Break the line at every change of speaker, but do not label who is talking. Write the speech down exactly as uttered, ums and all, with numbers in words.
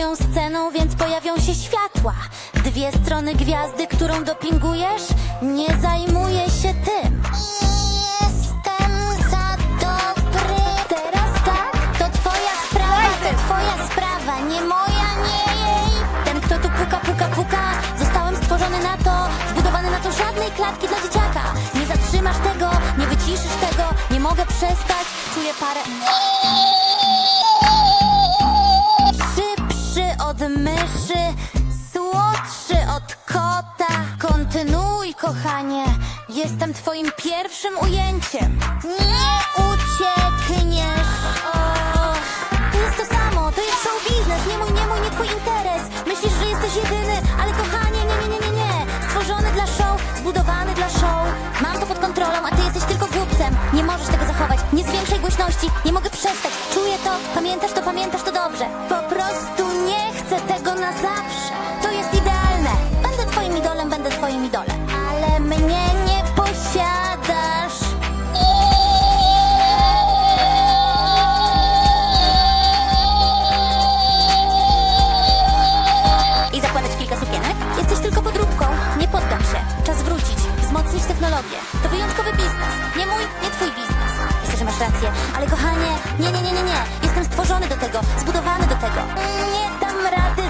moją sceną, więc pojawią się światła. Dwie strony gwiazdy, którą dopingujesz, nie zajmuję się tym. Jestem za dobry. Teraz tak? To twoja sprawa, to twoja sprawa, nie moja, nie jej. Ten, kto tu puka, puka, puka, zostałem stworzony na to, zbudowany na to, żadnej klatki dla dzieciaka. Nie zatrzymasz tego, nie wyciszysz tego, nie mogę przestać, czuję parę. Szybszy od myszy, słodszy od kota. Kontynuuj, kochanie, jestem twoim pierwszym ujęciem. Nie uciekniesz. O, to jest to samo, to jest show biznes, nie mój, nie mój, nie twój interes. Myślisz, że jesteś jedyny, ale kochanie, nie, nie, nie, nie, nie. Stworzony dla show, zbudowany dla show. Mam to pod kontrolą, a ty jesteś tylko głupcem. Nie możesz tego zachować, nie zwiększaj głośności. Nie mogę przestać, czuję to, pamiętasz to, pamiętasz to dobrze. Po prostu nie chcę tego na zawsze. To jest idealne. Będę twoim idolem, będę twoim idolem. Ale mnie nie posiadasz. I zakładać kilka sukienek? Jesteś tylko podróbką. Nie poddam się. Czas wrócić, wzmocnić technologię. To wyjątkowy biznes. Nie mój, nie twój biznes. Myślę, że masz rację. Ale kochanie, nie, nie, nie, nie, nie. Jestem stworzony do tego, zbudowany do tego. Nie dam rady